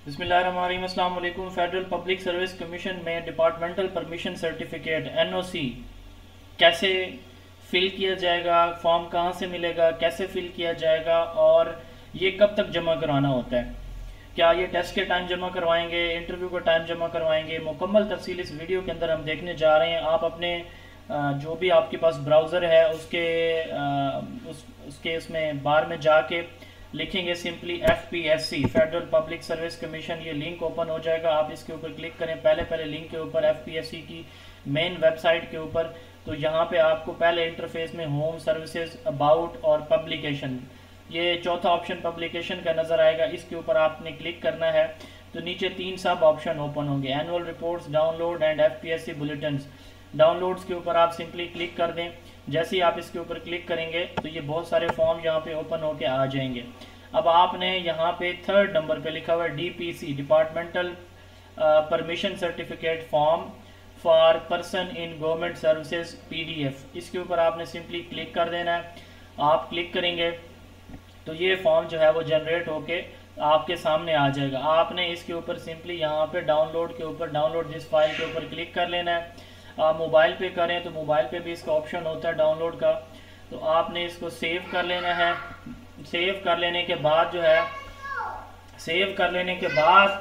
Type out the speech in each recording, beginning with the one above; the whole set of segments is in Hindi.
बिस्मिल्लाहिर्रहमानिर्रहीम। अस्सलाम वालेकुम। फेडरल पब्लिक सर्विस कमीशन में डिपार्टमेंटल परमिशन सर्टिफिकेट एनओसी कैसे फिल किया जाएगा, फॉर्म कहाँ से मिलेगा, कैसे फिल किया जाएगा और ये कब तक जमा कराना होता है, क्या ये टेस्ट के टाइम जमा करवाएंगे, इंटरव्यू का टाइम जमा करवाएंगे, मुकम्मल तफसील इस वीडियो के अंदर हम देखने जा रहे हैं। आप अपने जो भी आपके पास ब्राउज़र है उसके उसमें बार में जाके लिखेंगे simply FPSC federal public service commission, ये लिंक ओपन हो जाएगा। आप इसके ऊपर क्लिक करें, पहले लिंक के ऊपर FPSC की मेन वेबसाइट के ऊपर, तो यहाँ पे आपको पहले इंटरफेस में होम सर्विसेज, अबाउट और पब्लिकेशन, ये चौथा ऑप्शन पब्लिकेशन का नज़र आएगा। इसके ऊपर आपने क्लिक करना है तो नीचे 3 सब ऑप्शन ओपन होंगे, annual reports, download and FPSC bulletins. Downloads के ऊपर आप सिंपली क्लिक कर दें। जैसे ही आप इसके ऊपर क्लिक करेंगे तो ये बहुत सारे फॉर्म यहाँ पे ओपन होके आ जाएंगे। अब आपने यहाँ पे 3rd नंबर पे लिखा हुआ है DPC departmental permission certificate form for person in government services PDF, इसके ऊपर आपने सिंपली क्लिक कर देना है। आप क्लिक करेंगे तो ये फॉर्म जो है वो जनरेट होके आपके सामने आ जाएगा। आपने इसके ऊपर सिंपली यहाँ पे डाउनलोड के ऊपर, डाउनलोड दिस फाइल के ऊपर क्लिक कर लेना है। आप मोबाइल पे करें तो मोबाइल पे भी इसका ऑप्शन होता है डाउनलोड का, तो आपने इसको सेव कर लेना है। सेव कर लेने के बाद जो है, सेव कर लेने के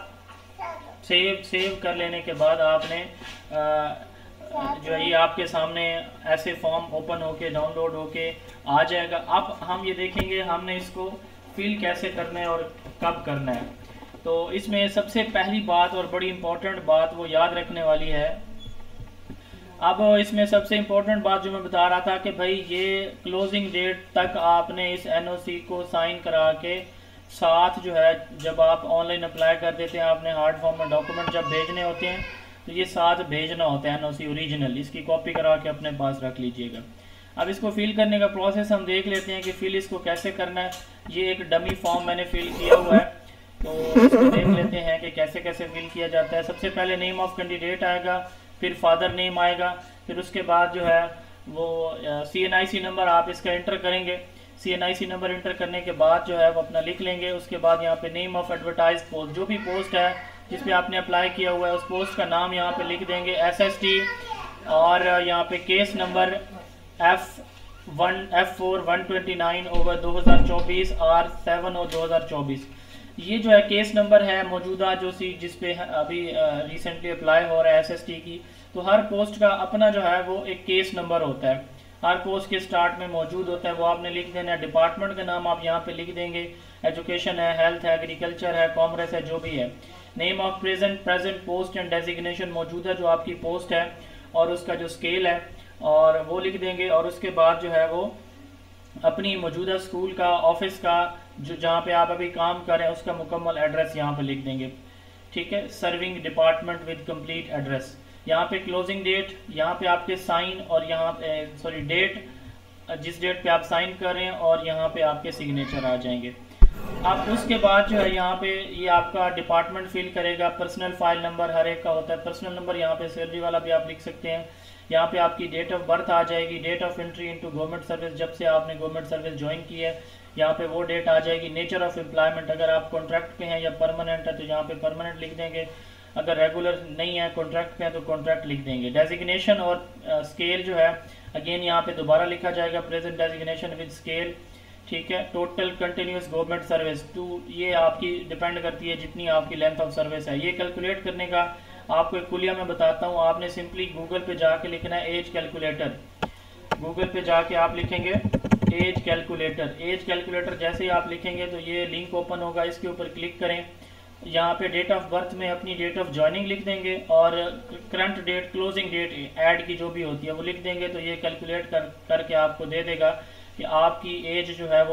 बाद आपने जो है ये आपके सामने ऐसे फॉर्म ओपन होके डाउनलोड होके आ जाएगा। अब हम ये देखेंगे हमने इसको फिल कैसे करना है और कब करना है। तो इसमें सबसे पहली बात और बड़ी इम्पोर्टेंट बात वो याद रखने वाली है। अब इसमें सबसे इम्पोर्टेंट बात जो मैं बता रहा था कि भाई ये क्लोजिंग डेट तक आपने इस NOC को साइन करा के साथ जो है, जब आप ऑनलाइन अप्लाई कर देते हैं, आपने हार्ड फॉर्म में डॉक्यूमेंट जब भेजने होते हैं तो ये साथ भेजना होता है NOC ओरिजिनल, इसकी कॉपी करा के अपने पास रख लीजिएगा। अब इसको फिल करने का प्रोसेस हम देख लेते हैं कि फिल इसको कैसे करना है। ये एक डमी फॉर्म मैंने फिल किया हुआ है, तो इसको देख लेते हैं कि कैसे कैसे फिल किया जाता है। सबसे पहले नेम ऑफ कैंडिडेट आएगा, फिर फादर नेम आएगा, फिर उसके बाद जो है वो CNIC नंबर आप इसका इंटर करेंगे। CNIC नंबर इंटर करने के बाद जो है वो अपना लिख लेंगे। उसके बाद यहाँ पे नेम ऑफ एडवर्टाइज पोस्ट, जो भी पोस्ट है जिस पे आपने अप्लाई किया हुआ है उस पोस्ट का नाम यहाँ पे लिख देंगे, SST, और यहाँ पे केस नंबर F4 129/2024 R7 और 2024। ये जो है केस नंबर है मौजूदा जो जिस पे अभी रिसेंटली अप्लाई हो रहा है SST की। तो हर पोस्ट का अपना जो है वो एक केस नंबर होता है, हर पोस्ट के स्टार्ट में मौजूद होता है, वो आपने लिख देना है। डिपार्टमेंट का नाम आप यहाँ पे लिख देंगे, एजुकेशन है, हेल्थ है, एग्रीकल्चर है, कॉमर्स है, जो भी है। Name of present post and designation, मौजूदा जो आपकी पोस्ट है और उसका जो स्केल है और वो लिख देंगे। और उसके बाद जो है वो अपनी मौजूदा स्कूल का, ऑफिस का, जो जहाँ पे आप अभी काम कर रहे हैं उसका मुकम्मल एड्रेस यहाँ पे लिख देंगे। ठीक है, serving department with complete address. यहाँ पे क्लोजिंग डेट, यहाँ पे आपके साइन और यहाँ पे डेट, जिस डेट पे आप साइन कर रहे हैं, और यहाँ पे आपके सिग्नेचर आ जाएंगे। अब उसके बाद जो है यहाँ पे ये आपका डिपार्टमेंट फिल करेगा। पर्सनल फाइल नंबर हर एक का होता है, पर्सनल नंबर यहाँ पे सैलरी वाला भी आप लिख सकते हैं। यहाँ पे आपकी डेट ऑफ बर्थ आ जाएगी, date of entry into government service, जब से आपने गवर्नमेंट सर्विस ज्वाइन की है यहाँ पे वो डेट आ जाएगी। नेचर ऑफ एम्प्लॉयमेंट, अगर आप कॉन्ट्रैक्ट पे हैं या परमानेंट है तो यहाँ पे परमानेंट लिख देंगे, अगर रेगुलर नहीं है कॉन्ट्रैक्ट पे है तो कॉन्ट्रैक्ट लिख देंगे। डेजिग्नेशन और स्केल जो है अगेन यहाँ पे दोबारा लिखा जाएगा, प्रेजेंट डेजिग्नेशन विद स्केल। ठीक है, total continuous government service to, ये आपकी डिपेंड करती है जितनी आपकी लेंथ ऑफ सर्विस है। ये कैलकुलेट करने का आपको एक कुलिया में बताता हूँ। आपने सिंपली गूगल पे जाके लिखना है एज कैलकुलेटर। गूगल पे जाके आप लिखेंगे एज कैलकुलेटर। एज कैलकुलेटर जैसे ही आप लिखेंगे तो ये लिंक ओपन होगा, इसके ऊपर क्लिक करें। यहाँ पे डेट ऑफ बर्थ में अपनी डेट ऑफ ज्वाइनिंग लिख देंगे और current date, closing date add की जो भी होती है वो लिख देंगे। तो ये कैलकुलेट करके आपको दे देगा कि आपकी एज जो है वो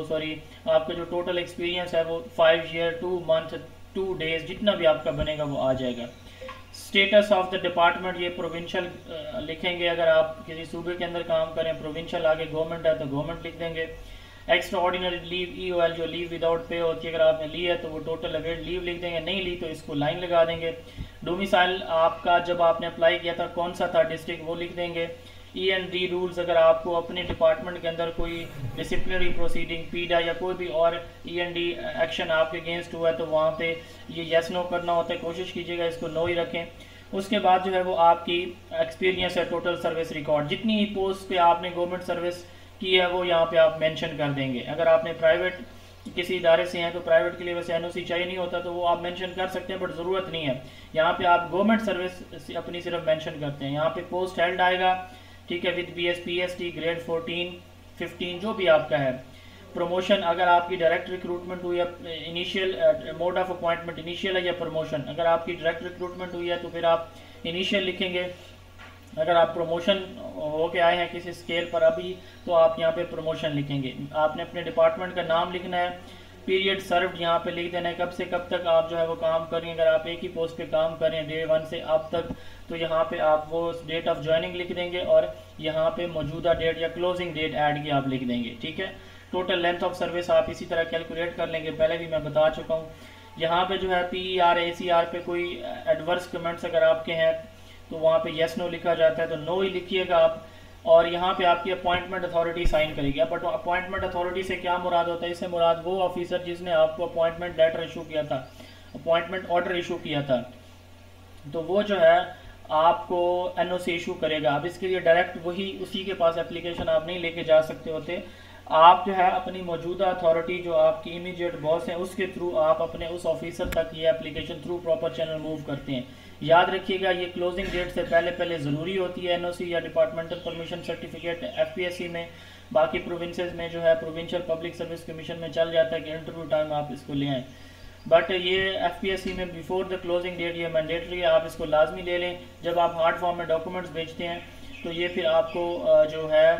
आपका जो टोटल एक्सपीरियंस है वो 5 ईयर 2 मंथ 2 डेज जितना भी आपका बनेगा वो आ जाएगा। स्टेटस ऑफ द डिपार्टमेंट, ये प्रोविंशियल लिखेंगे, अगर आप किसी सूबे के अंदर काम करें, प्रोविंशियल आगे गवर्नमेंट है तो गवर्नमेंट लिख देंगे। एक्स्ट्रा ऑर्डिनरी लीव EOL, जो लीव विदाउट पे होती है, अगर आपने ली है तो वो टोटल अवेड लीव लिख देंगे, नहीं ली तो इसको लाइन लगा देंगे। डोमिसाइल आपका जब आपने अप्लाई किया था कौन सा था डिस्ट्रिक्ट वो लिख देंगे। E&D रूल्स, अगर आपको अपने डिपार्टमेंट के अंदर कोई डिसिप्लिनरी प्रोसीडिंग, पीडा या कोई भी और E&D एक्शन आपके अगेंस्ट हुआ है तो वहाँ पे ये यस नो करना होता है, कोशिश कीजिएगा इसको नो ही रखें। उसके बाद जो है वो आपकी एक्सपीरियंस है, टोटल सर्विस रिकॉर्ड, जितनी पोस्ट पे आपने गवर्नमेंट सर्विस की है वो यहाँ पे आप मेंशन कर देंगे। अगर आपने प्राइवेट किसी इदारे से हैं तो प्राइवेट के लिए वैसे एनओसी चाहिए नहीं होता, तो वो आप मेंशन कर सकते हैं, बट ज़रूरत नहीं है। यहाँ पे आप गवर्नमेंट सर्विस अपनी सिर्फ मेंशन करते हैं। यहाँ पे पोस्ट हेल्ड आएगा, ठीक है, विद BS PST ग्रेड 14 15 जो भी आपका है। प्रमोशन, अगर आपकी डायरेक्ट रिक्रूटमेंट हुई है, initial mode of appointment initial है या प्रमोशन, अगर आपकी डायरेक्ट रिक्रूटमेंट हुई है तो फिर आप इनिशियल लिखेंगे। अगर आप प्रमोशन होके आए हैं किसी स्केल पर अभी, तो आप यहाँ पे प्रमोशन लिखेंगे। आपने अपने डिपार्टमेंट का नाम लिखना है, पीरियड सर्व्ड यहाँ पे लिख देना है, कब से कब तक आप जो है वो काम कर रही हैं। अगर आप एक ही पोस्ट पे काम कर रहे हैं Day 1 से अब तक, तो यहाँ पे आप वो डेट ऑफ ज्वाइनिंग लिख देंगे और यहाँ पे मौजूदा डेट या क्लोजिंग डेट ऐड की आप लिख देंगे, ठीक है। टोटल लेंथ ऑफ सर्विस आप इसी तरह कैलकुलेट कर लेंगे, पहले भी मैं बता चुका हूँ। यहाँ पे जो है PER ACR पे कोई एडवर्स कमेंट्स अगर आपके हैं तो वहाँ पे येस नो लिखा जाता है, तो नो ही लिखिएगा आप। और यहाँ पे आपकी अपॉइंटमेंट अथॉरिटी साइन करेगी। बट अपॉइंटमेंट अथॉरिटी से क्या मुराद होता है? इससे मुराद वो ऑफिसर जिसने आपको अपॉइंटमेंट लेटर इशू किया था, अपॉइंटमेंट ऑर्डर इशू किया था, तो वो जो है आपको एनओसी इशू करेगा। अब इसके लिए डायरेक्ट वही उसी के पास एप्लीकेशन आप नहीं लेके जा सकते होते, आप जो है अपनी मौजूदा अथॉरिटी जो आपकी इमीडिएट बॉस है उसके थ्रू आप अपने उस ऑफिसर तक ये application through proper channel move करते हैं। याद रखिएगा ये क्लोजिंग डेट से पहले पहले ज़रूरी होती है एनओसी या डिपार्टमेंटल परमिशन सर्टिफिकेट FPSC में। बाकी प्रोविंसेस में जो है प्रोविंशियल पब्लिक सर्विस कमीशन में चल जाता है कि इंटरव्यू टाइम आप इसको ले आएँ, बट ये FPSC में बिफोर द क्लोजिंग डेट ये मैंडेटरी है, आप इसको लाजमी ले लें। जब आप हार्ड फॉर्म में डॉक्यूमेंट्स भेजते हैं तो ये फिर आपको जो है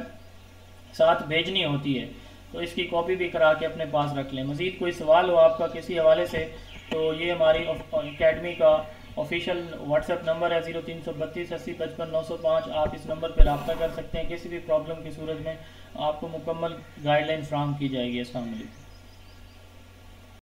साथ भेजनी होती है, तो इसकी कॉपी भी करा के अपने पास रख लें। मज़ीद कोई सवाल हो आपका किसी हवाले से तो ये हमारी अकेडमी का ऑफिशियल व्हाट्सएप नंबर है 0332 80 55 905। आप इस नंबर पर रब्ता कर सकते हैं। किसी भी प्रॉब्लम की सूरत में आपको मुकम्मल गाइडलाइन फ्राहम की जाएगी। अस्सलाम वालेकुम।